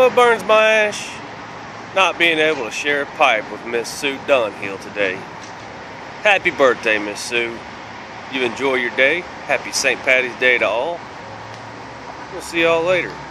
Oh, it burns my ash not being able to share a pipe with Miss Sue Dunhill today. Happy birthday, Miss Sue. You enjoy your day. Happy St. Patty's Day to all. We'll see y'all later.